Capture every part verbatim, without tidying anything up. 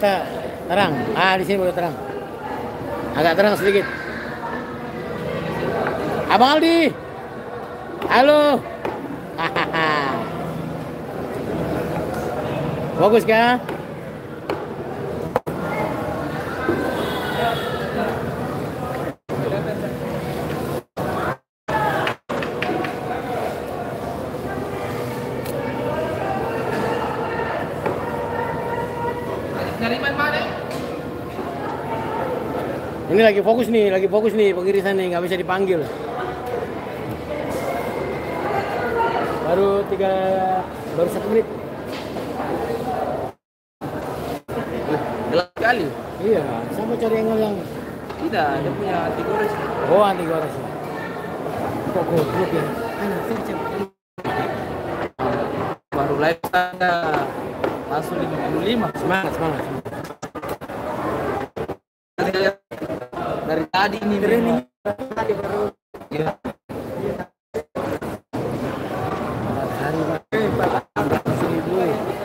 kita terang. Ah, di sini boleh terang. Agak terang sedikit. Abang Aldi. Halo. Bagus kan? Ini lagi fokus nih, lagi fokus nih pengirisan nih, nggak bisa dipanggil. Baru tiga, baru satu menit. Gelap sekali. Iya, sama cari angle yang Tidak, dia punya anti gores. oh anti gores. Kok goblok ya? Baru live tanda langsung lima puluh lima. Semangat, semangat. semangat. Dari tadi ini training. Tadi baru. Ya. Hari empat ratus ribu.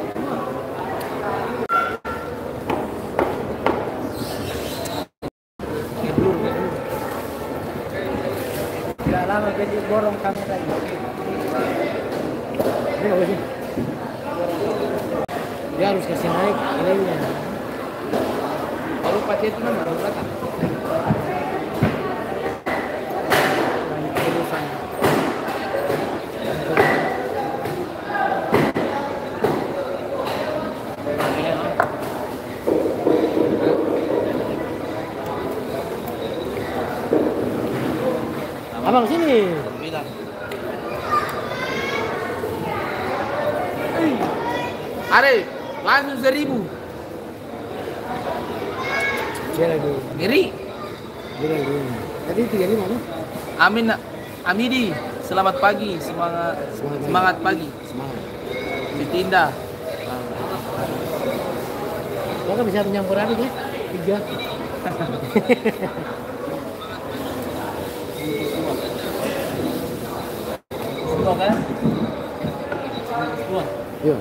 Tidak lama jadi borong kamera ini. Ini bagus sih. Dia harus kasih naik ininya. Kalau pakai itu nama belakang. Abang sini. Are, langsung seribu. Dia lagi. Ngeri. Dia lagi. Tadi tiga lima kan? Amin, Amidi. Selamat pagi, semangat, Semangat, semangat pagi. Semangat. Ditinda. Kau kan bisa menyampur adik ya? Tiga. Semua kan? Semua. Yuk.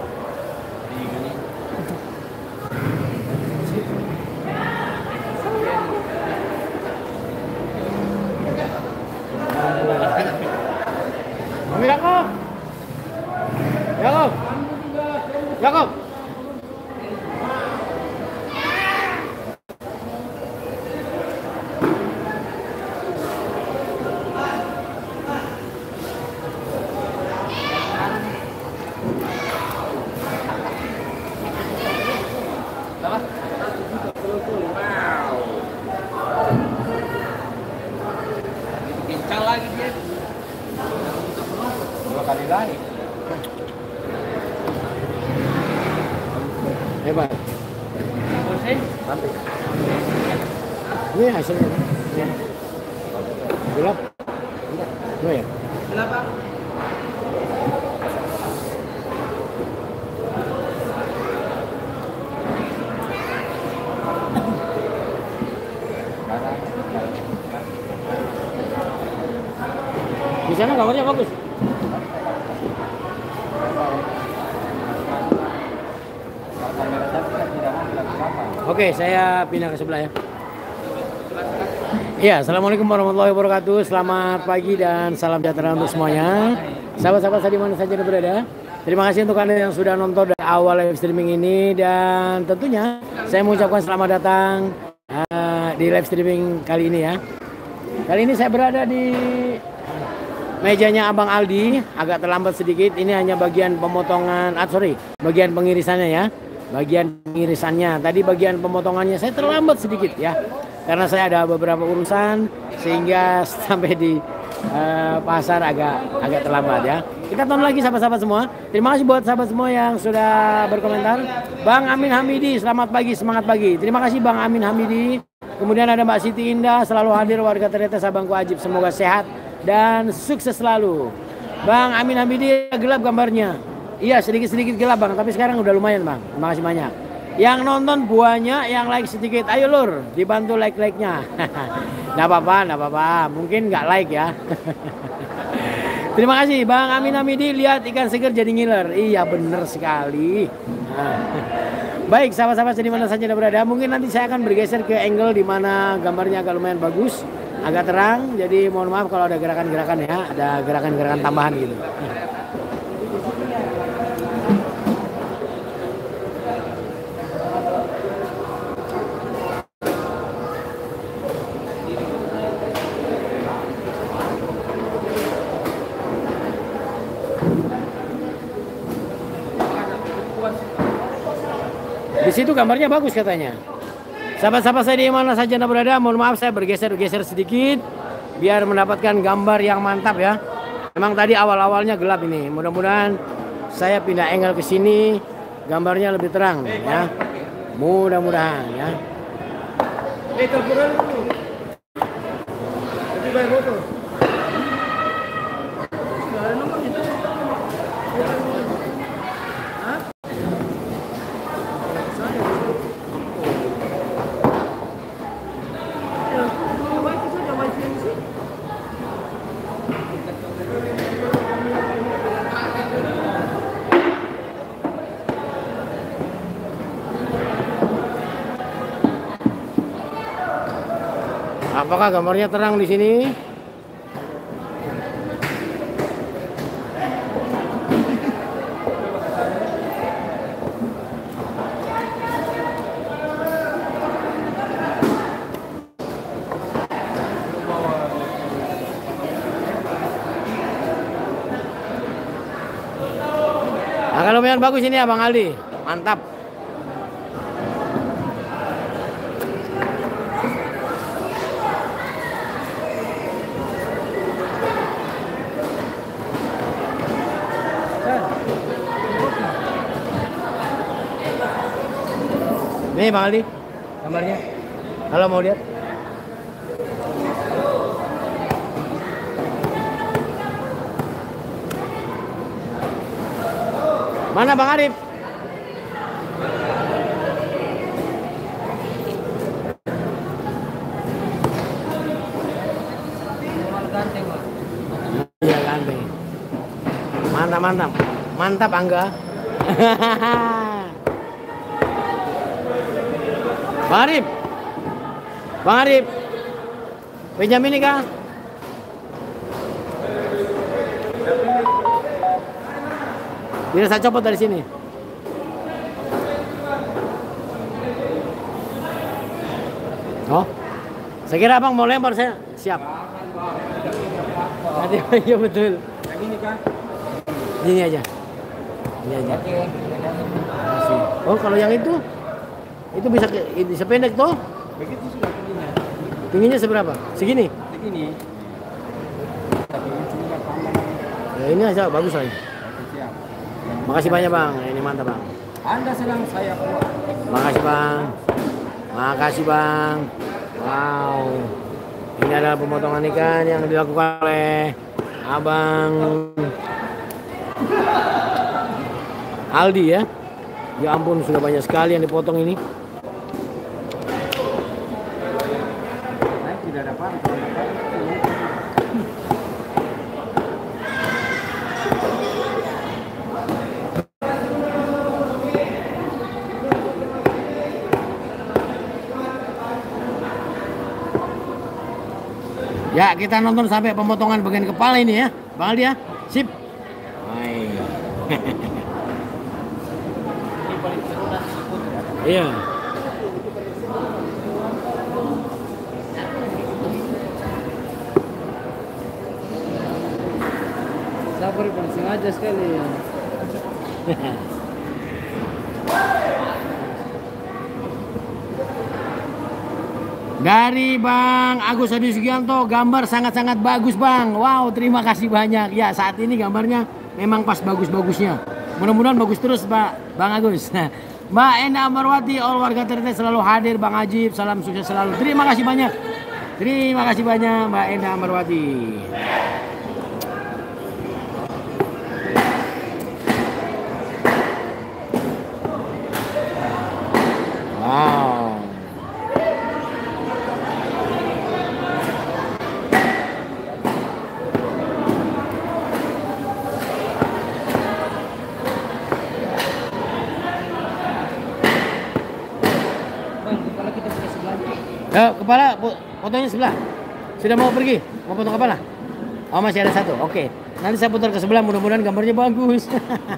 Mami Yakob. Yakob. Yakob. Kencang lagi dia. Dua kali lagi. Hebat. Nanti. Ini hasilnya. Ya. Gelap. Enggak. Dua ya? Gelap, Pak. Di sana gambarnya bagus. Oke, saya pindah ke sebelah ya. Iya, assalamualaikum warahmatullahi wabarakatuh. Selamat pagi dan salam sejahtera untuk semuanya. Sahabat-sahabat saya di mana saja Anda berada. Terima kasih untuk Anda yang sudah nonton dari awal live streaming ini, dan tentunya saya mengucapkan selamat datang uh, di live streaming kali ini ya. Kali ini saya berada di mejanya Abang Aldi, agak terlambat sedikit. Ini hanya bagian pemotongan, ah sorry, bagian pengirisannya ya. Bagian pengirisannya. Tadi bagian pemotongannya saya terlambat sedikit ya. Karena saya ada beberapa urusan sehingga sampai di uh, pasar agak agak terlambat ya. Kita tonton lagi sahabat-sahabat semua. Terima kasih buat sahabat semua yang sudah berkomentar. Bang Amin Hamidi, selamat pagi, semangat pagi. Terima kasih Bang Amin Hamidi. Kemudian ada Mbak Siti Indah, selalu hadir warga Ternyata Sabangku Ajib, semoga sehat dan sukses selalu. Bang Amin Hamidi, gelap gambarnya. Iya, sedikit-sedikit gelap Bang, tapi sekarang udah lumayan Bang. Terima kasih banyak. Yang nonton buahnya, yang like sedikit. Ayo Lur, dibantu like-like-nya. Nggak apa-apa, nggak apa-apa. Mungkin nggak like ya. Terima kasih Bang Amin Hamidi, lihat ikan seger jadi ngiler. Iya bener sekali. Nah. Baik, sahabat-sahabat di mana saja Anda berada, mungkin nanti saya akan bergeser ke angle di mana gambarnya agak lumayan bagus, agak terang. Jadi mohon maaf kalau ada gerakan-gerakan ya, ada gerakan-gerakan tambahan gitu. Di situ gambarnya bagus katanya. Sahabat-sahabat saya di mana saja Anda berada, mohon maaf saya bergeser-geser sedikit biar mendapatkan gambar yang mantap ya. Memang tadi awal-awalnya gelap ini. Mudah-mudahan saya pindah angle ke sini gambarnya lebih terang ya. Mudah-mudahan ya. Eh, terpulang dulu. Jadi baik foto. Ada nomor itu. Apakah gambarnya terang di sini? Agak lumayan bagus ini ya Bang Aldi, mantap. Nih Bang Aldi, gambarnya. Kalau mau lihat. Mana Bang Arif? Iya ganteng. Mantap mantap, mantap Angga. Bang Arif, Bang Arif, pinjam ini kah? Biar saya copot dari sini. Oh, saya kira abang mau lempar, saya siap. Nanti iya betul. Yang ini kah? Ini aja, ini aja. Masih. Oh, kalau yang itu, itu bisa bisa pendek toh? Begitu sudah tingginya. Tingginya seberapa? Segini? Segini. Tapi ujungnya tambah. Ya, ini aja bagus lagi. Siap. Makasih banyak Bang, ini mantap Bang. Anda sedang saya keluar. Makasih Bang. Makasih Bang. Wow. Ini adalah pemotongan ikan yang dilakukan oleh Abang Aldi ya. Ya ampun, sudah banyak sekali yang dipotong ini. Saya tidak dapat. Ya, kita nonton sampai pemotongan bagian kepala ini ya, Bang Aldi ya. Sip. Baik. Iya. Sabar, paling sengaja sekali ya. Dari Bang Agus Adi Sugianto, gambar sangat-sangat bagus Bang. Wow, terima kasih banyak. Ya, saat ini gambarnya memang pas bagus-bagusnya. Mudah-mudahan bagus terus Pak Bang Agus. Mbak Enda Amarwati, all warga T R T selalu hadir. Bang Ajib, salam sukses selalu. Terima kasih banyak. Terima kasih banyak Mbak Enda Amarwati. Wow. Eh, kepala potongnya sebelah. Sudah mau pergi? Mau potong kepala? Oh, masih ada satu. Oke. Nanti saya putar ke sebelah, mudah-mudahan gambarnya bagus.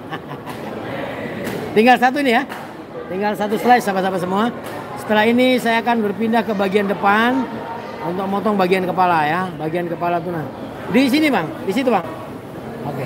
Tinggal satu ini ya. Tinggal satu slice sahabat-sahabat semua. Setelah ini saya akan berpindah ke bagian depan untuk motong bagian kepala ya, bagian kepala tuna. Di sini, Bang. Di situ, Bang. Oke.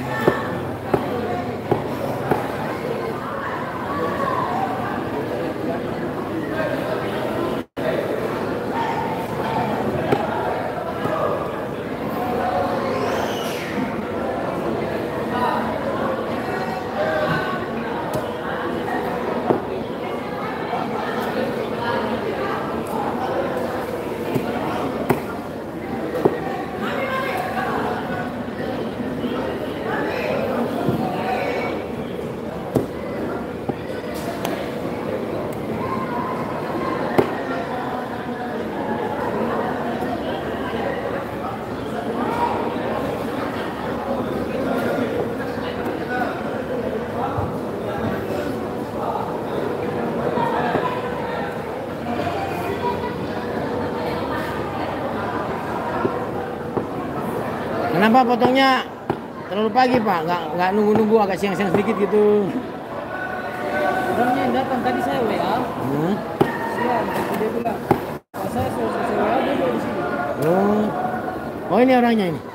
Kenapa potongnya terlalu pagi, Pak? Nggak nggak nunggu-nunggu, agak siang-siang sedikit gitu. Orangnya yang datang tadi saya W A. Hmm? Siang, dia bilang, "Pak, saya sudah selesai W A dulu di sini." Oh, oh ini orangnya ini.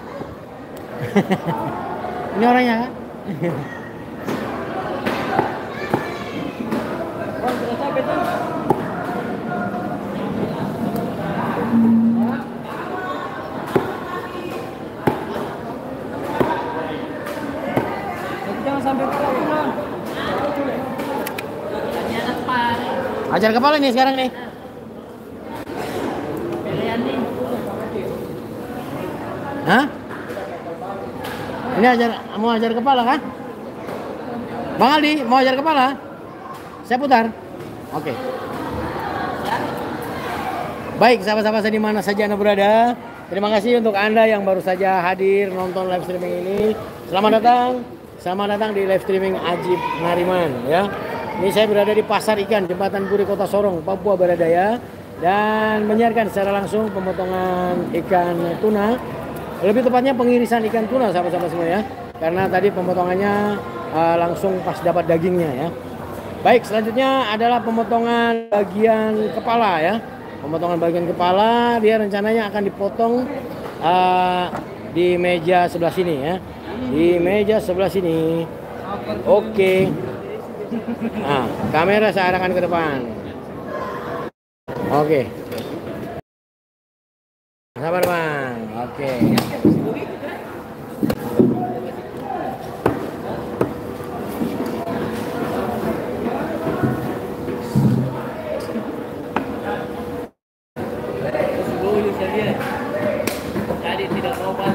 Ini orangnya kan? Bang, sudah sampai tuh. Jangan sampai kalah, Bang. Ajar kepala nih sekarang nih. Hah? Ini ajar, mau ajar kepala kan? Bang Aldi, mau ajar kepala? Saya putar. Oke. Baik, sahabat-sahabat saya di mana saja Anda berada. Terima kasih untuk Anda yang baru saja hadir nonton live streaming ini. Selamat datang. Selamat datang di live streaming Ajib Nariman ya. Ini saya berada di Pasar Ikan Jembatan Puri Kota Sorong, Papua Barat Daya, dan menyiarkan secara langsung pemotongan ikan tuna. Lebih tepatnya pengirisan ikan tuna sahabat-sahabat semua ya. Karena tadi pemotongannya uh, langsung pas dapat dagingnya ya. Baik, selanjutnya adalah pemotongan bagian kepala ya. Pemotongan bagian kepala dia rencananya akan dipotong uh, di meja sebelah sini ya. Di meja sebelah sini. Oke. Nah, kamera saya arahkan ke depan. Oke. Sabar, Bang. Oke. Tadi tidak sopan.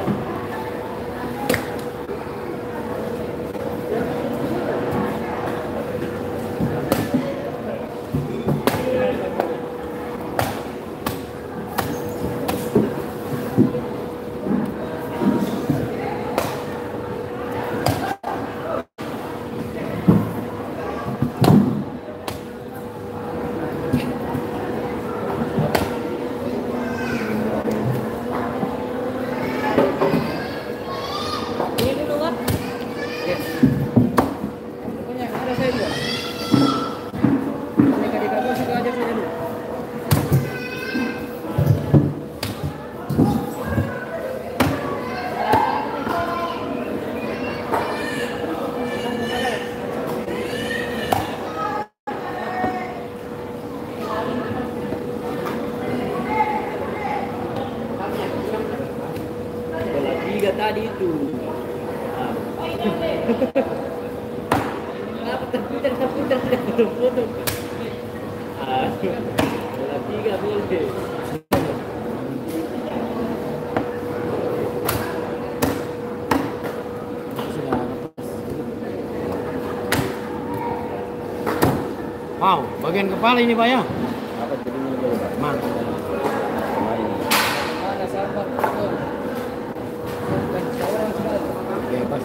Tadi itu kenapa terputar terputar tidak foto ah bola tiga boleh. Wow, bagian kepala ini Pak ya. Apa jadinya dulu Pak? Mantap. Mana sabar betul. Oke, pas.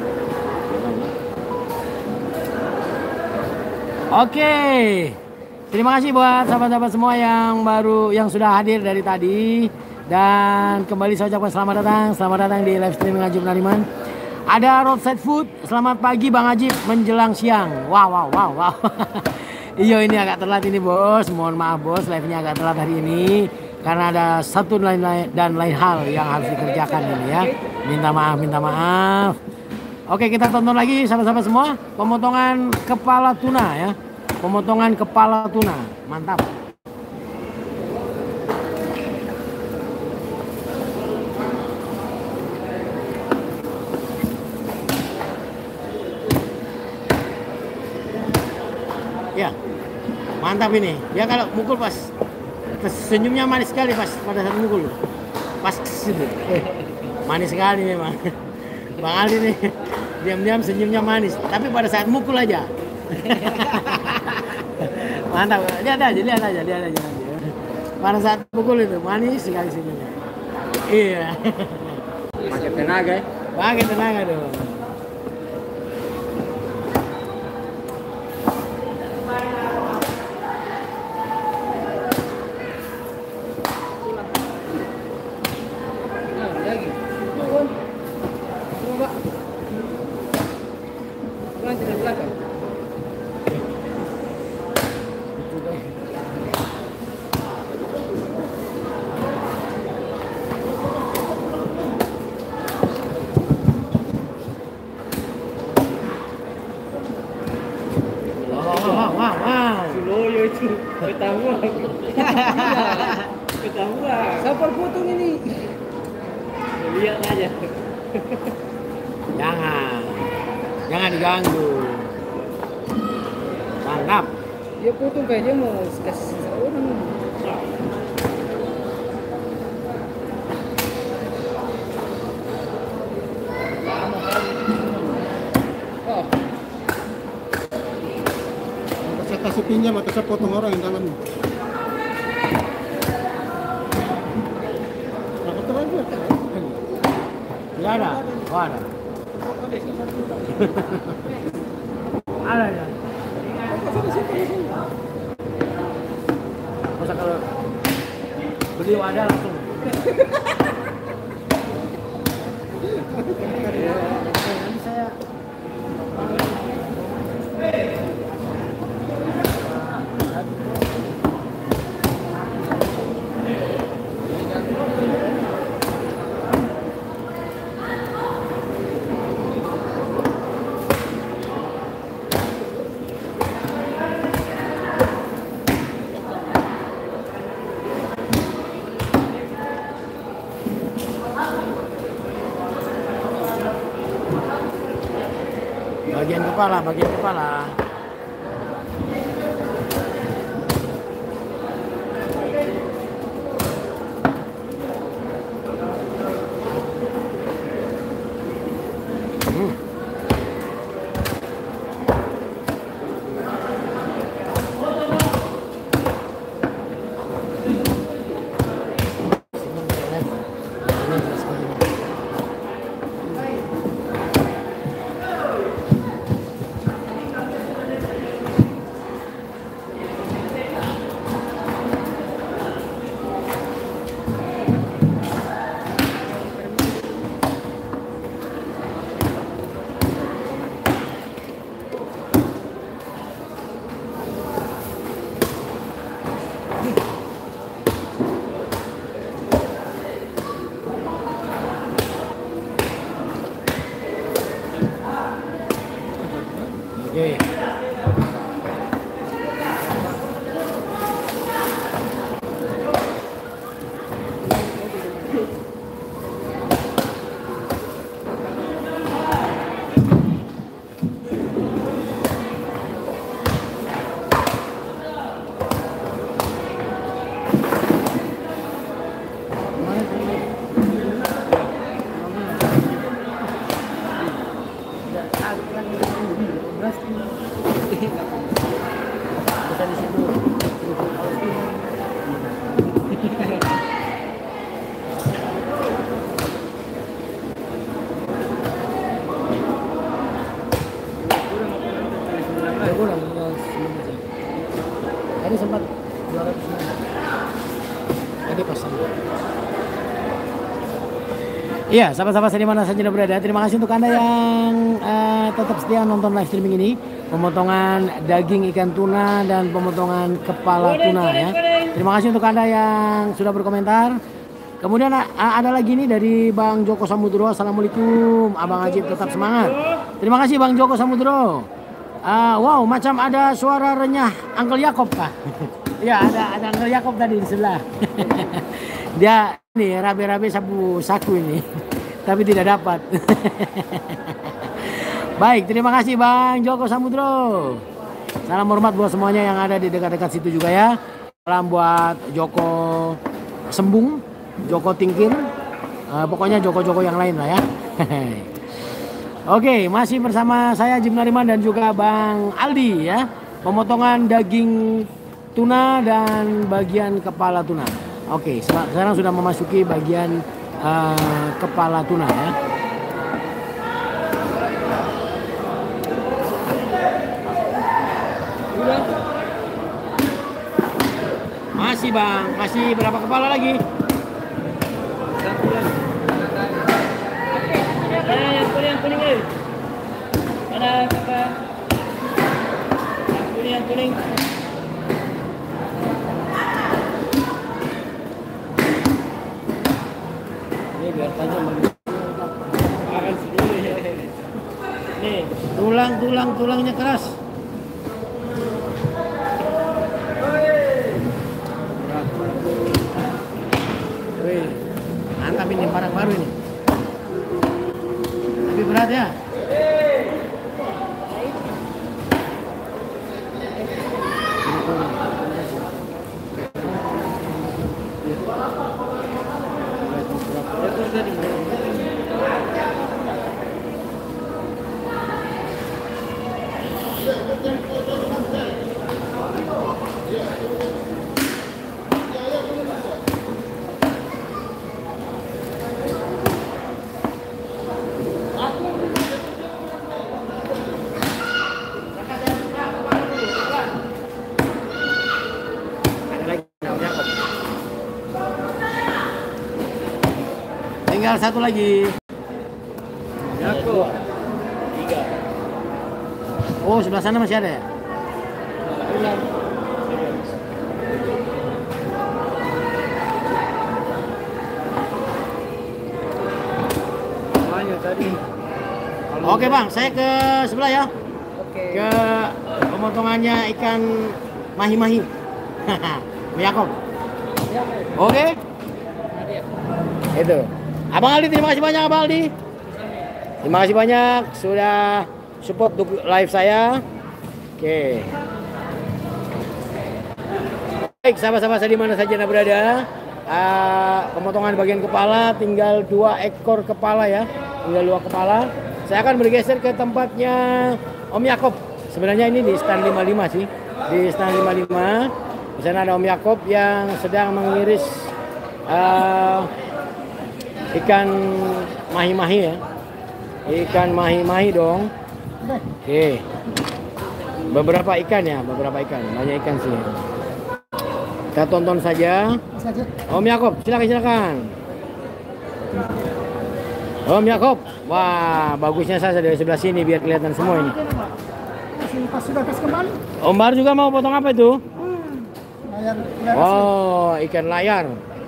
Oke. Terima kasih buat sahabat-sahabat semua yang baru yang sudah hadir dari tadi. Dan kembali saya ucapkan selamat datang, selamat datang di live streaming Ajib Nariman. Ada roadside food. Selamat pagi Bang Ajib menjelang siang. Wow wow wow wow. Iya ini agak telat ini bos. Mohon maaf bos, live-nya agak telat hari ini karena ada satu lain lain dan lain hal yang harus dikerjakan ini ya. Minta maaf, minta maaf. Oke, kita tonton lagi sahabat-sahabat semua pemotongan kepala tuna ya. Pemotongan kepala tuna. Mantap. Ya, mantap ini. Ya kalau mukul pas, pas senyumnya manis sekali pas pada saat mukul. Pas situ. Eh, manis sekali memang. Bang Aldi nih, diam-diam senyumnya manis. Tapi pada saat mukul aja. Mantap. Lihat aja, lihat aja, lihat aja. Pada saat mukul itu manis sekali senyumnya. Iya. Pakai tenaga ya. Pakai tenaga dong. Ketahuan. Ketahuan. Siapa potong ini? Lihat aja. Jangan. Jangan diganggu. Mantap. Dia potong kayak dia mau kasih orang. Oh. Saya kasih pinjam atau saya potong orang yang dalamnya. Nah, betul aja. Tidak ada. Oh, ada. Ada ya. Masa kalau beliau ada langsung. Nanti saya bagian kepala, bagian kepala. Hmm. Iya, sahabat-sahabat di mana saja berada. Terima kasih untuk Anda yang uh, tetap setia nonton live streaming ini. Pemotongan daging ikan tuna dan pemotongan kepala tuna ya. Terima kasih untuk Anda yang sudah berkomentar. Kemudian uh, ada lagi nih dari Bang Joko Samudro. Assalamualaikum, Abang Ajib tetap semangat. Terima kasih Bang Joko Samudro. Uh, wow, macam ada suara renyah Uncle Yakob kah? Ya, ada ada Uncle Yakob tadi di sebelah. Dia ini rabe-rabe sabu saku ini, tapi tidak dapat. Baik, terima kasih Bang Joko Samudro. Salam hormat buat semuanya yang ada di dekat-dekat situ juga ya. Salam buat Joko Sembung, Joko Tingkir, uh, pokoknya Joko-Joko yang lain lah ya. Oke, masih bersama saya Jim Nariman dan juga Bang Aldi ya. Pemotongan daging tuna dan bagian kepala tuna. Oke, sekarang sudah memasuki bagian uh, kepala tuna ya. Masih Bang, masih berapa kepala lagi? Mana yang kuning yang kuning eh? Mana apa? Yang kuning yang kuning. Biar tajam akan sedih. Nih, Tulang, tulang, tulangnya keras. Wih, mantap ini barang baru ini. Tapi berat ya. Tinggal satu lagi. Yakob. Tiga. Oh, sebelah sana masih ada ya? Banyak tadi. Oke Bang, saya ke sebelah ya. Oke. Ke pemotongannya ikan mahi-mahi. Yakob. Oke. Itu. Abang Aldi, terima kasih banyak Abang Aldi. Terima kasih banyak sudah support untuk live saya. Oke. Baik, sahabat-sahabat saya di mana saja Anda berada. Uh, pemotongan bagian kepala tinggal dua ekor kepala ya. Tinggal dua kepala. Saya akan bergeser ke tempatnya Om Yakob. Sebenarnya ini di stand lima puluh lima sih. Di stand lima puluh lima. Di sana ada Om Yakob yang sedang mengiris uh, ikan mahi-mahi ya. Ikan mahi-mahi dong. Oke. Beberapa ikan ya, beberapa ikan. Banyak ikan sih. Kita tonton saja. Om Yakob, silakan silakan. Om Yakob. Wah, bagusnya saya dari sebelah sini biar kelihatan semua ini. Pas sudah kasih kembali. Om Bar juga mau potong apa itu? Hmm. Layar, layar Oh, ikan layar.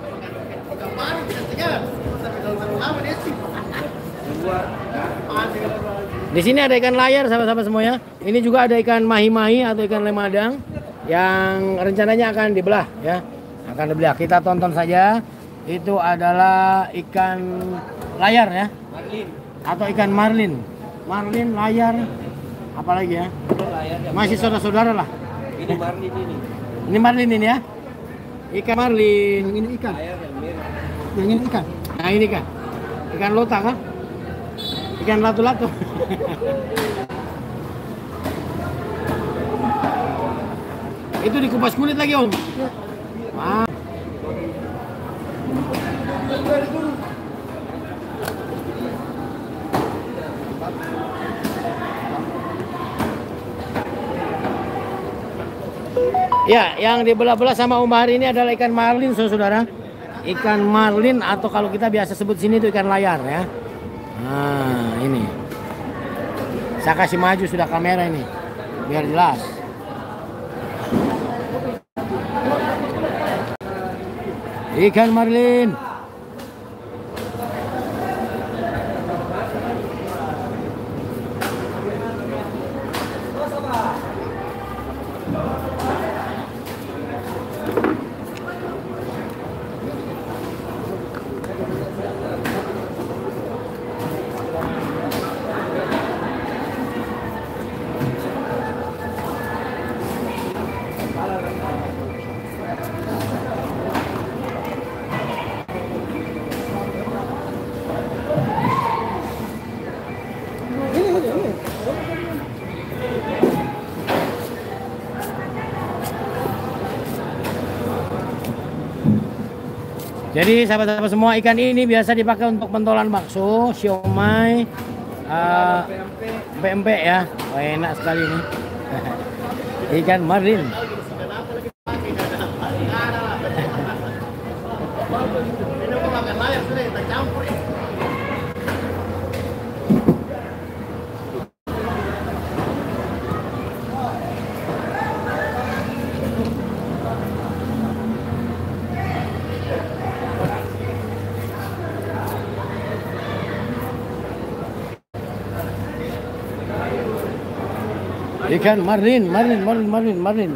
Di sini ada ikan layar sahabat-sahabat semuanya. Ini juga ada ikan mahi-mahi atau ikan lemadang yang rencananya akan dibelah ya. Akan dibelah. Kita tonton saja. Itu adalah ikan layar ya. Marlin. Atau ikan marlin. Marlin, layar, apalagi ya. Masih saudara-saudara lah. Ini Marlin ini. Ini marlin ini ya. Ikan marlin. Yang ini ikan. Layar yang merah. Yang ini ikan. Nah ini kan. Ikan lota kan? Ikan latu-latu. Itu dikupas kulit lagi Om. Wah. Ya, yang dibelah-belah sama Om Bahar ini adalah ikan marlin, saudara. ikan marlin atau kalau kita biasa sebut sini itu ikan layar ya. Nah, ini. Saya kasih maju sudah kamera ini biar jelas. Ikan marlin. Jadi sahabat-sahabat semua, ikan ini biasa dipakai untuk pentolan bakso, siomay, uh, pempek ya. Oh, enak sekali ini. Ikan marlin. Ikan marlin, marlin, marlin, marlin, marlin.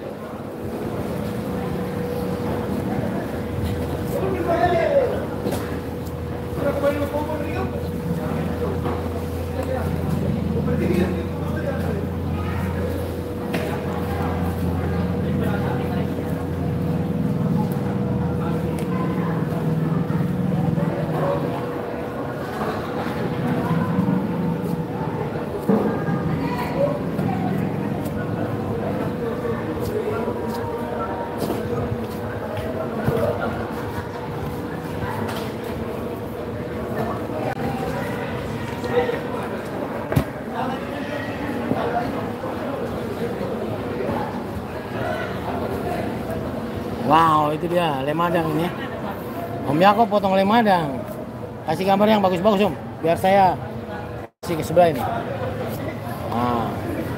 Wow, itu dia lemadang ini. Om Yakob potong lemadang. Kasih gambar yang bagus-bagus Om, biar saya kasih ke sebelah ini. Nah.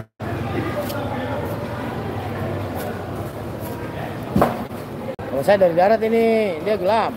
Kalau saya dari darat ini dia gelap.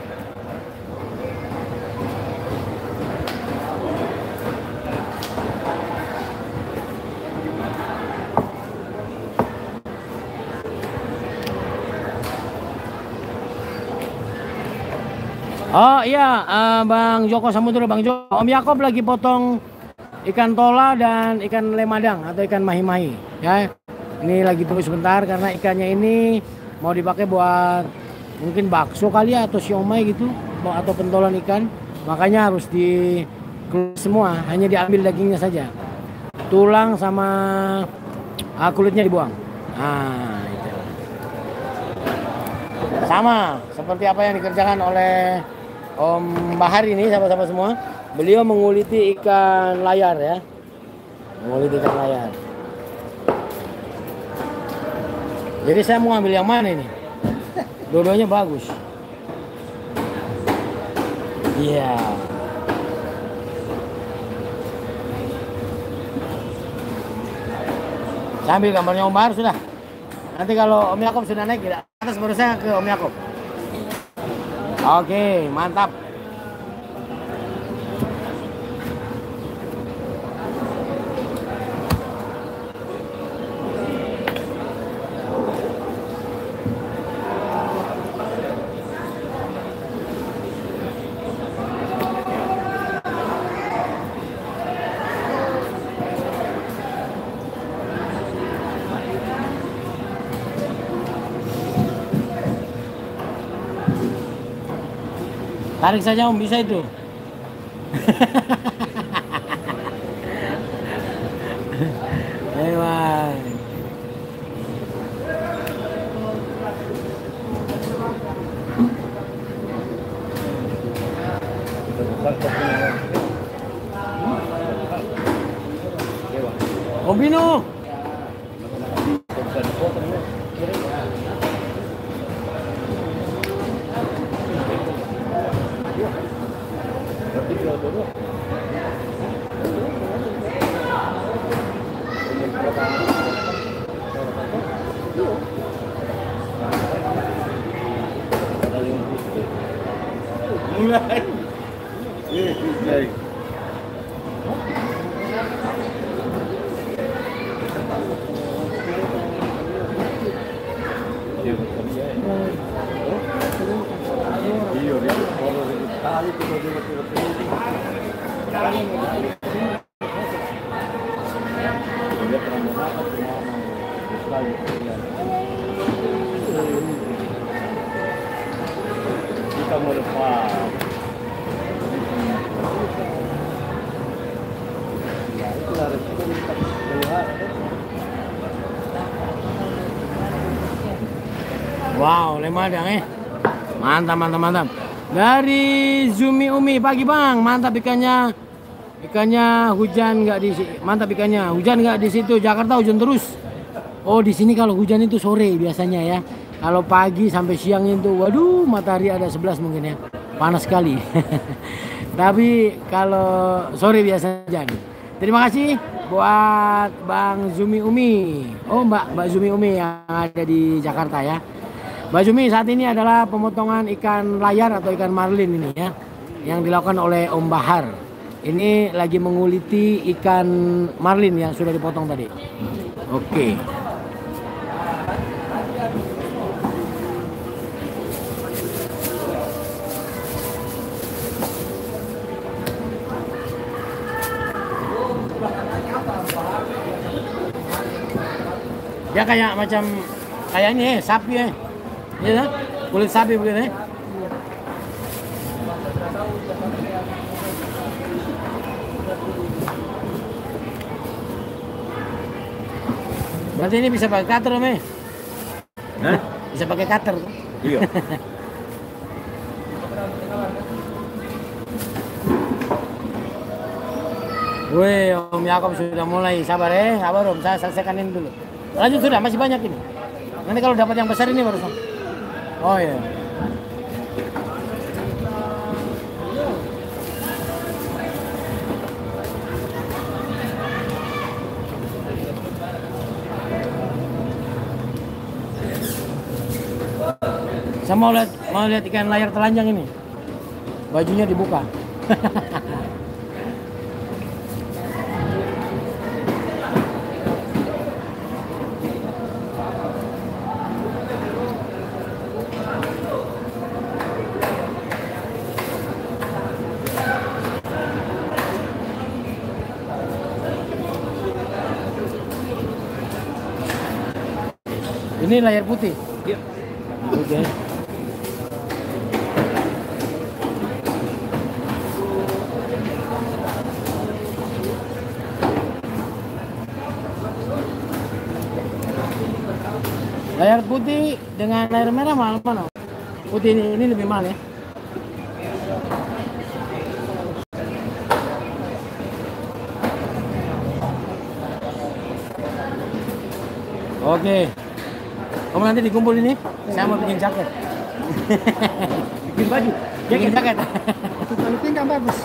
Oh iya, uh, Bang Joko Samudro, Bang Joko. Om Yakob lagi potong ikan tola dan ikan lemadang atau ikan mahi-mahi. Ya, ini lagi tunggu sebentar karena ikannya ini mau dipakai buat mungkin bakso kali ya atau siomay gitu, atau pentolan ikan. Makanya harus di semua, hanya diambil dagingnya saja. Tulang sama uh, kulitnya dibuang. Nah, itu. Sama seperti apa yang dikerjakan oleh Om Bahar ini, sahabat-sahabat semua. Beliau menguliti ikan layar ya. Menguliti ikan layar. Jadi saya mau ambil yang mana ini? Dua-duanya bagus. Iya. Yeah. Saya ambil gambarnya Om Bahar sudah. Nanti kalau Om Yakob sudah naik, tidak atas baru saya ke Om Yakob. Oke, mantap. Tarik saja Om, bisa itu. Hewan. Om Bino. Mulai. Mulai. Kita mau lepas. Wow, lemadang eh. Mantap, mantap, mantap. Dari Zumi Umi, pagi bang, mantap ikannya. Ikannya hujan nggak di mantap ikannya. Hujan nggak di situ? Jakarta hujan terus. Oh, di sini kalau hujan itu sore biasanya ya. Kalau pagi sampai siang itu, waduh, matahari ada sebelas mungkin ya. Panas sekali. Tapi kalau sore biasa hujan. Terima kasih buat Bang Zumi Umi. Oh, Mbak, Mbak Zumi Umi yang ada di Jakarta ya. Mbak Zumi, saat ini adalah pemotongan ikan layar atau ikan marlin ini ya, yang dilakukan oleh Om Bahar. Ini lagi menguliti ikan marlin yang sudah dipotong tadi. Oke. Dia kayak macam kayak ini eh, sapi ya. Iya, kulit sapi begini. Berarti ini bisa pakai cutter, Om? Hah? Bisa pakai cutter. Iya. Wih, Om Yakob sudah mulai. Sabar ya, sabar Om. Saya selesaikan ini dulu. Lanjut sudah, masih banyak ini. Nanti kalau dapat yang besar ini baru sama. Oh iya. Saya mau lihat mau lihat ikan layar telanjang ini. Bajunya dibuka. Ini layar putih. Iya. Oke. Layar putih dengan layar merah mahal mana? Putih ini, ini lebih mahal ya. Oke. Kamu nanti dikumpul ini, saya mau bikin jaket. Bikin baju, bikin jaket. Kalau pinggang bagus.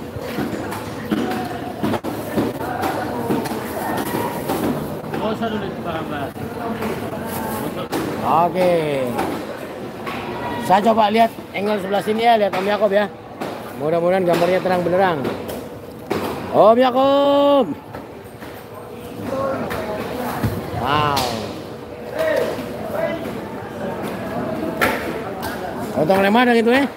Oh, saya dulu gambar. Oke. Saya coba lihat angle sebelah sini ya, lihat Om Yakob ya. Mudah-mudahan gambarnya terang benderang. Om Yakob. Wow. Potong lemadang itu ya.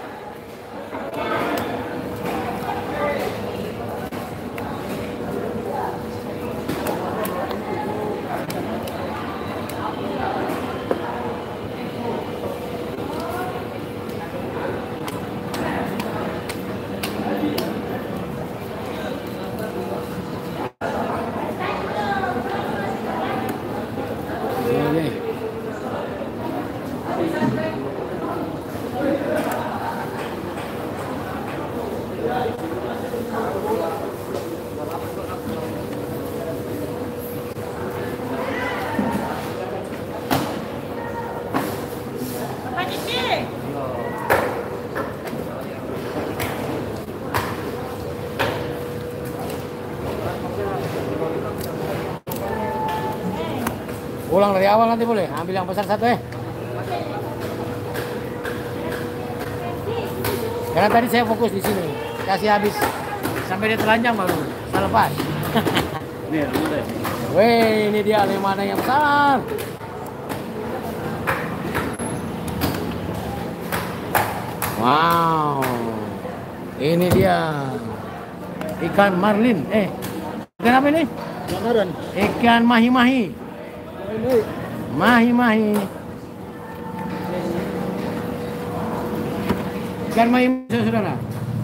ulang dari awal nanti boleh? Ambil yang besar satu ya. Karena tadi saya fokus di sini. Kasih habis sampai dia telanjang baru saya lepas. Nih, udah. Weh, ini dia lemana yang besar. Wow. Ini dia ikan marlin. Eh, ikan apa ini? Lamaran. Ikan mahi-mahi. Mahi-mahi. Ikan mahi-mahi, saudara.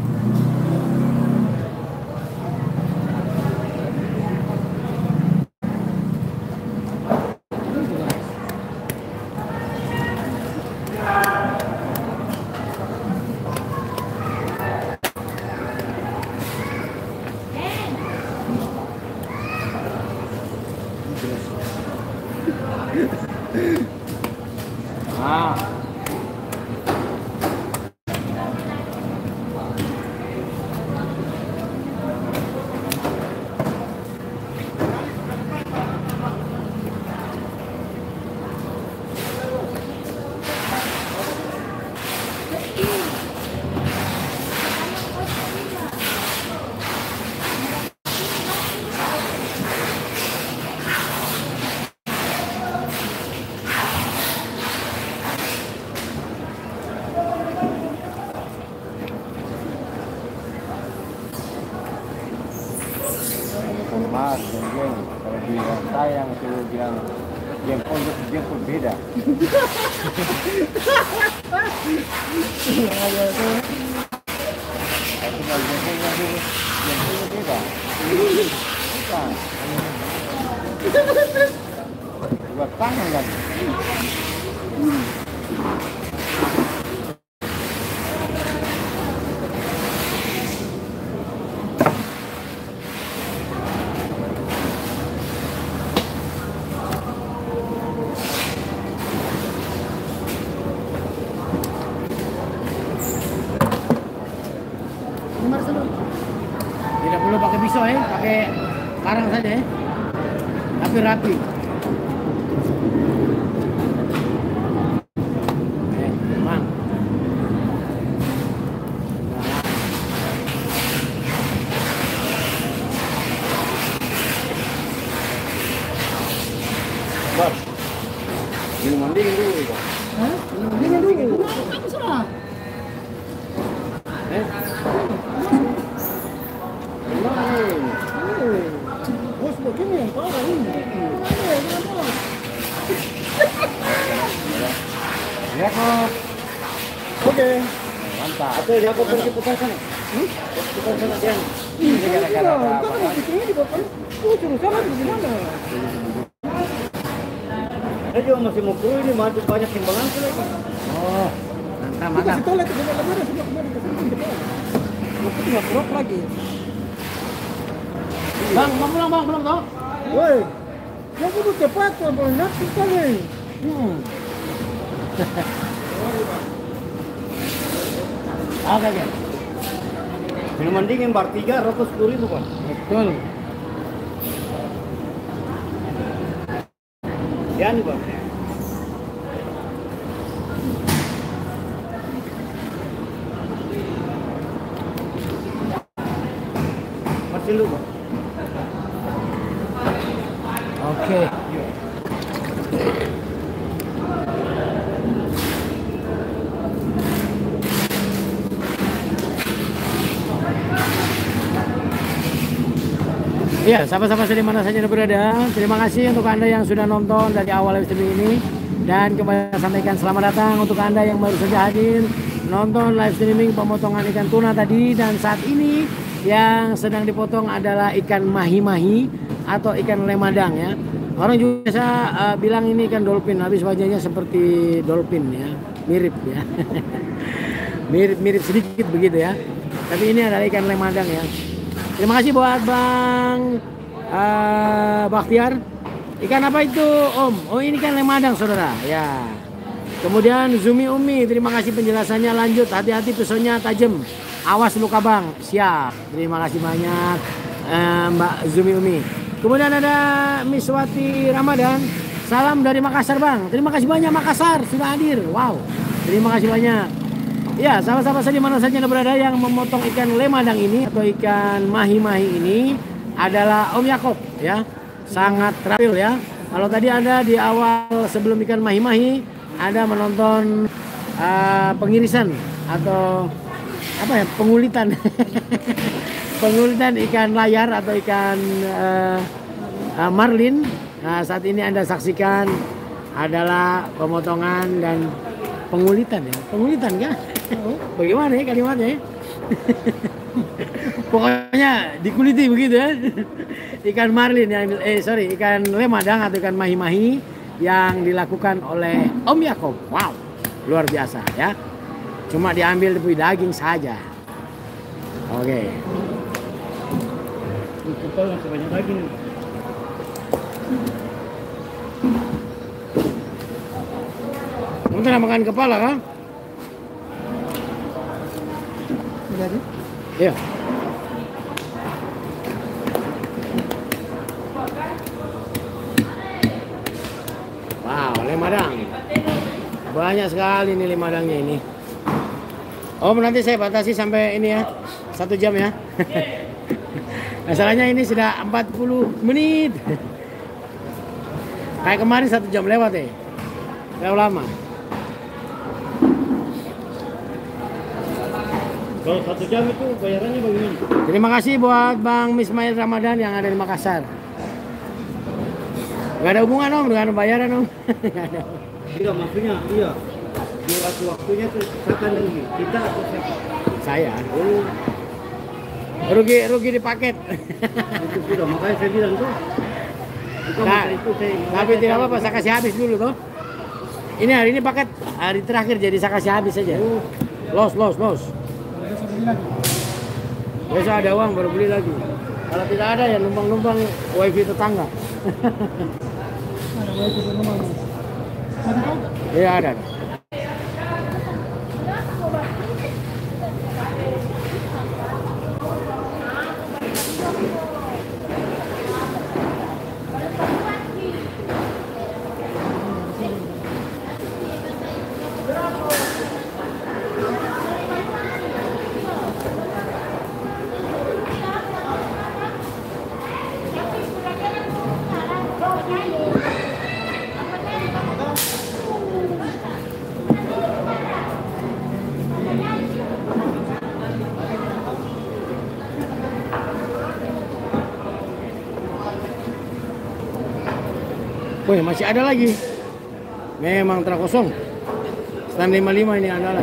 Ah. Mas, geng, kalau bilang sayang, kalau bilang jempol, jempol beda. Aku mau jempolnya dulu, jempolnya beda. Bukan. Dua tangan kan. Tidak perlu pakai pisau ya, pakai karang saja ya. Tapi rapi. Eh, Mang. Bos, minum dingin dulu, Bos. Hah? Ini dulu. Kamu salah. Eh? Bos, begini yang parah ini. Ya kok. Oke. Mantap. Atau dia apa pergi putar sana? Hmm? Putar sana dia. Ini gara-gara apa? Kamu mau bikin ini, Bapak? Oh, suruh sana di mana? Saya juga masih mau keluar ini, maju banyak timbangan lagi. Oh, mantap, Kita mantap. kasih tahu lagi dengan lamaran sudah kemarin ke sini kita. Aku tinggal prok lagi. Bang, mau pulang bang, belum tau? Woi, yang kudu cepat, kalau nanti kali. Hmm. Oke, oke. Minuman dingin bar tiga, rokok sepuluh ribu Pak. Betul. Ya nih Pak. Masih lu Pak. Oke. Iya, sahabat-sahabat di mana saja Anda berada, terima kasih untuk Anda yang sudah nonton dari awal live streaming ini. Dan kembali saya sampaikan selamat datang untuk Anda yang baru saja hadir nonton live streaming pemotongan ikan tuna tadi. Dan saat ini yang sedang dipotong adalah ikan mahi-mahi atau ikan lemadang ya. Orang juga biasa uh, bilang ini ikan dolphin, habis wajahnya seperti dolphin ya, mirip ya. Mirip-mirip sedikit begitu ya. Tapi ini adalah ikan lemadang ya. Terima kasih buat Bang uh, Bakhtiar. Ikan apa itu Om? Oh ini kan lemadang saudara ya. Kemudian Zumi Umi, terima kasih penjelasannya, lanjut. Hati-hati pisaunya tajam, awas luka bang. Siap, terima kasih banyak uh, Mbak Zumi Umi. Kemudian ada Miswati Ramadan, Salam dari Makassar Bang. Terima kasih banyak Makassar sudah hadir. Wow. Terima kasih banyak. Ya, sahabat-sahabat saya di mana saja Anda berada yang memotong ikan lemadang ini atau ikan mahi-mahi ini adalah Om Yakob ya. Sangat terampil ya. Kalau tadi Anda di awal sebelum ikan mahi-mahi ada menonton uh, pengirisan atau apa ya? Pengulitan. Pengulitan ikan layar atau ikan uh, uh, marlin. Nah, saat ini Anda saksikan adalah pemotongan dan pengulitan ya. Pengulitan kan? Bagaimana ya kalimatnya ya? Pokoknya dikuliti begitu ya. Ikan marlin yang eh sorry, ikan lemadang atau ikan mahi-mahi yang dilakukan oleh Om Yakob. Wow, luar biasa ya. Cuma diambil dari daging saja. Oke. Kepala sebanyak daging. Untuk makan kepala kan? Jadi, Iya. Wow, lemadang. Banyak sekali nih lemadangnya ini. Oh, nanti saya batasi sampai ini ya. Satu jam ya. Masalahnya ini sudah empat puluh menit. Kayak kemarin satu jam lewat ya. Terlalu lama. Kalau satu jam itu bayarannya bagaimana? Terima kasih buat Bang Mismail Ramadan yang ada di Makassar. Gak ada hubungan Om dengan bayaran Om. Gak ada. Tidak, maksudnya iya. Di waktu-waktunya tuh siapa rugi? Kita atau siapa? Saya. Oh, Rugi rugi di paket. itu sudah. Makanya saya bilang tuh. Itu Nah, masa itu saya. tapi tidak apa-apa, saya kasih habis dulu toh. Ini hari ini paket hari terakhir jadi saya kasih habis saja. Oh, Los los los. besok beli lagi. Besok ada uang baru beli lagi. Kalau tidak ada ya numpang-numpang wifi tetangga. Ada wifi di rumah. Ada kau? Iya ada. Wih, masih ada lagi. Memang terkosong. Stand lima puluh lima ini andalan.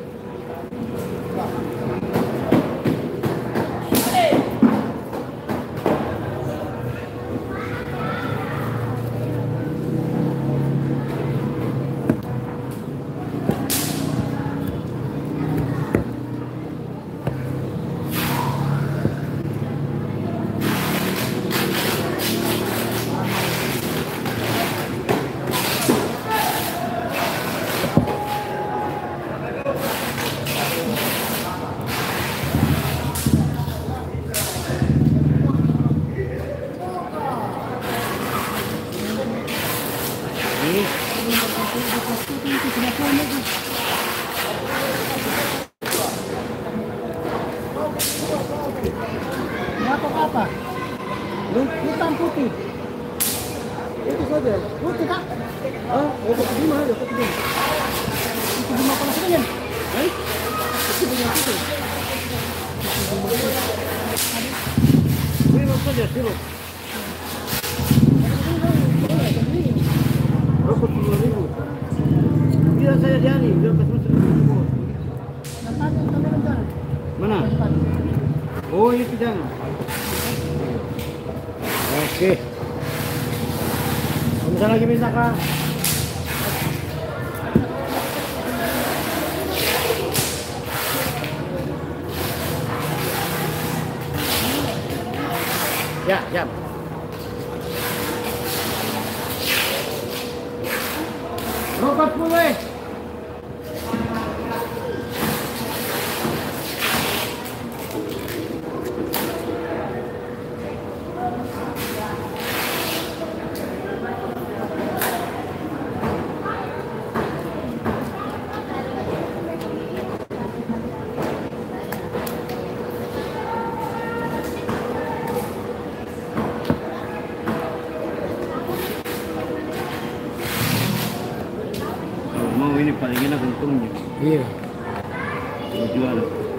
Berapa apa? Hitam putih. Itu saja. Putih kak? Ah, itu lima ada putih. Itu lima puluh sekian. Eh? Itu lima puluh. sirup saja, sirup. Berapa puluh ribu? Biar saya jadi, biar pas masuk ke bawah. Mana? Oh, itu jangan. Oke. Bisa lagi bisa Kak. Ya, ya. Rokat pulih. Iya. Mau jual.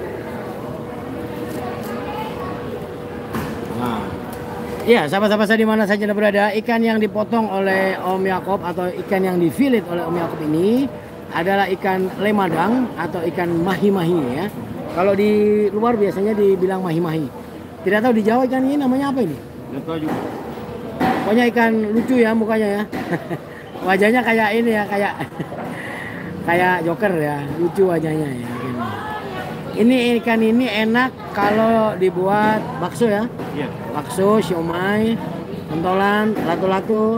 Nah. Iya, sahabat-sahabat saya di mana saja Anda berada, ikan yang dipotong oleh Om Yakob atau ikan yang difilet oleh Om Yakob ini adalah ikan lemadang atau ikan mahi-mahi ya. Kalau di luar biasanya dibilang mahi-mahi. Tidak tahu di Jawa ikan ini namanya apa ini? Nggak tahu juga. Pokoknya ikan lucu ya mukanya ya. Wajahnya kayak ini ya, kayak kayak Joker ya, lucu wajahnya ya. Ini ikan ini enak kalau dibuat bakso ya. Iya. Bakso, siomay, pentolan, lato-lato.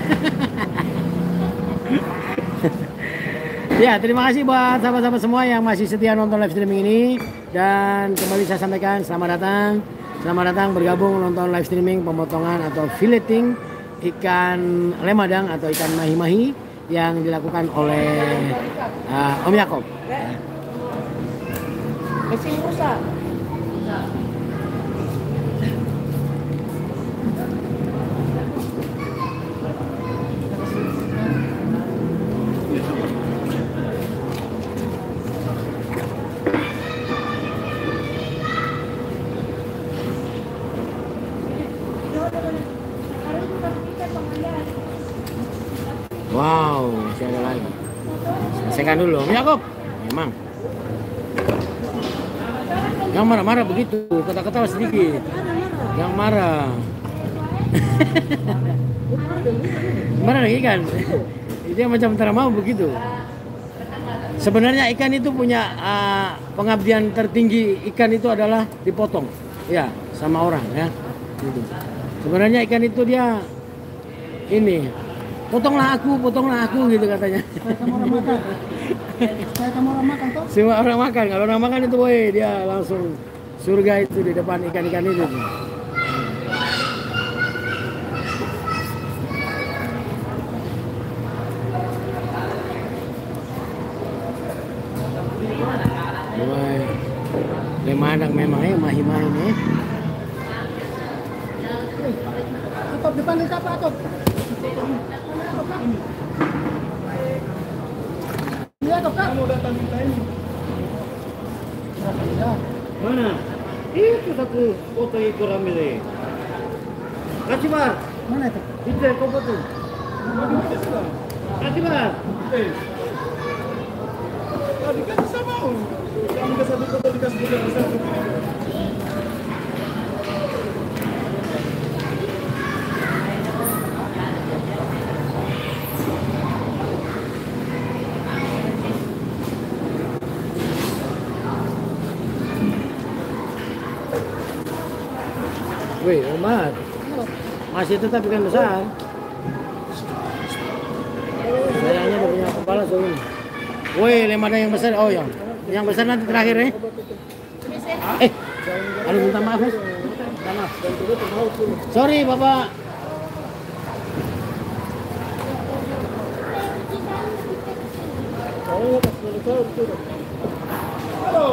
Ya, terima kasih buat sahabat-sahabat semua yang masih setia nonton live streaming ini. Dan kembali saya sampaikan selamat datang. Selamat datang bergabung nonton live streaming pemotongan atau filleting ikan lemadang atau ikan mahi-mahi yang dilakukan oleh uh, Om Yakob. Mesin rusak. Wow, masih ada lagi. Selesaikan dulu, Om Yakob. Memang. Yang marah-marah begitu, ketawa-ketawa sedikit. Yang marah. Marah lagi kan? Itu yang macam terama begitu. Sebenarnya ikan itu punya uh, pengabdian tertinggi. Ikan itu adalah dipotong, ya, sama orang ya. Gitu. Sebenarnya ikan itu dia ini, potonglah aku, potonglah aku gitu katanya. Supaya kamu orang makan. Supaya kamu orang makan toh. Semua orang makan, kalau orang makan itu boy dia langsung surga itu di depan ikan-ikan itu. Boy, lemadang memang ya mahi-mahi nih. Atop depan ini apa atop? Iya atop kak. Mau datang minta ini. Mana? Itu satu foto itu Ramile. Kasih bar. Mana itu? Itu ya kau foto. Kasih bar. Tadi kan bisa mau. Kamu ke satu foto dikasih juga bisa. Wih, Umar. Masih tetap ikan besar. Sayangnya dia punya kepala soalnya. Wih, lemadang yang besar. Oh, yang yang besar nanti terakhir ya. Eh, aduh minta maaf mas. Minta maaf. Sorry, Bapak. Halo.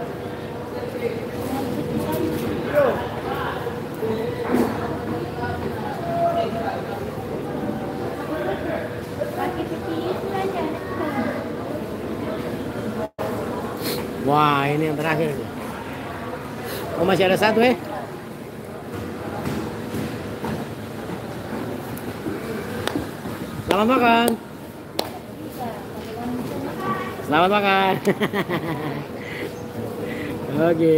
Wah, ini yang terakhir. Oh, masih ada satu eh. Selamat makan. Selamat makan. Oke.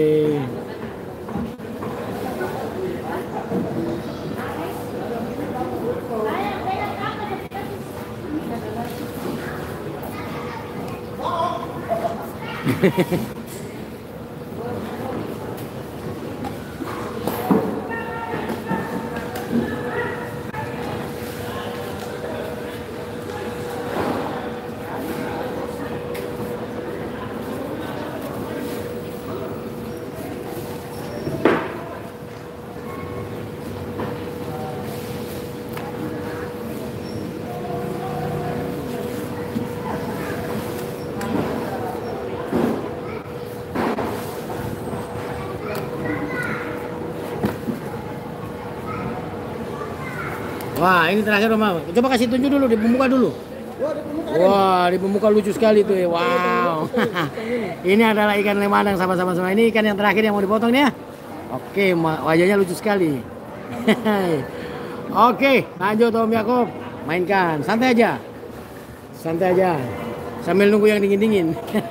Wah, ini terakhir Om. Coba kasih tunjuk dulu di pembuka dulu. Wah, di pembuka lucu sekali tuh ya. Wow. dong. Ini adalah ikan lemadang sama-sama semua. Ini ikan yang terakhir yang mau dipotong nih ya. Oke, wajahnya lucu sekali. Oke, lanjut Om Yakob. Mainkan, santai aja. Santai aja. Sambil nunggu yang dingin-dingin.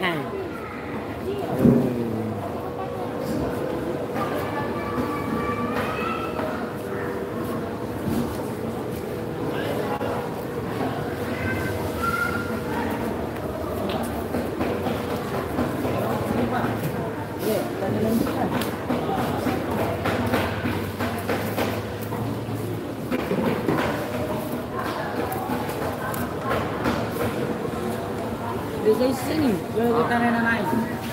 Bisa sini, kalau kita naik.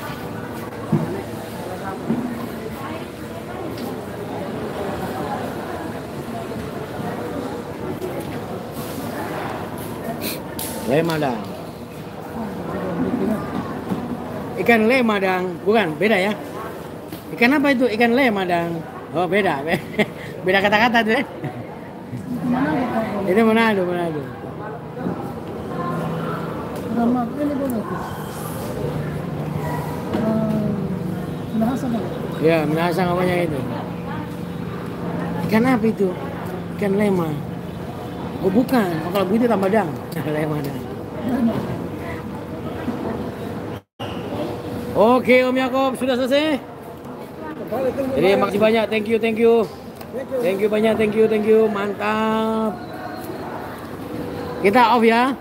Lemadang. Ikan lemadang, bukan, beda ya. Ikan apa itu? Ikan lemadang. Oh, beda. Beda kata-kata tuh ya. Ini Manado, Manado. Nama ini boleh tuh. Minahasa dong. Ya, Minahasa namanya itu. Ikan apa itu? Ikan lema. Oh bukan, oh, kalau begitu tambah dang. Lemadang. Oke Om Yakob, sudah selesai? Jadi makasih banyak, thank you, thank you. Thank you banyak, thank you, thank you. Mantap. Kita off ya.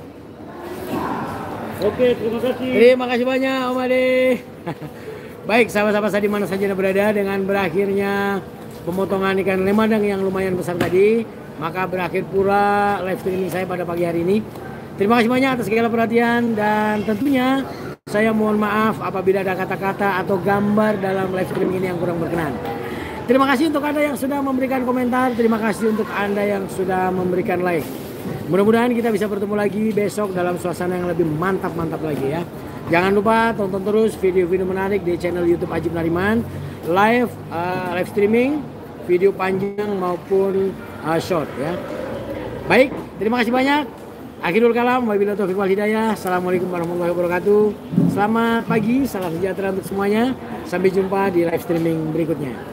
Oke, terima kasih. Terima kasih banyak Om Ade. Baik, sahabat-sahabat saya di mana saja Anda berada, dengan berakhirnya pemotongan ikan lemadang yang lumayan besar tadi, maka berakhir pula live streaming saya pada pagi hari ini. Terima kasih banyak atas segala perhatian, dan tentunya saya mohon maaf apabila ada kata-kata atau gambar dalam live streaming ini yang kurang berkenan. Terima kasih untuk Anda yang sudah memberikan komentar, terima kasih untuk Anda yang sudah memberikan like. Mudah-mudahan kita bisa bertemu lagi besok dalam suasana yang lebih mantap-mantap lagi ya. Jangan lupa tonton terus video-video menarik di channel YouTube Ajib Nariman, live uh, live streaming, video panjang maupun uh, short ya. Baik, terima kasih banyak. Akhirul kalam, wabillahi taufiq wal hidayah. Assalamualaikum warahmatullahi wabarakatuh. Selamat pagi, salam sejahtera untuk semuanya. Sampai jumpa di live streaming berikutnya.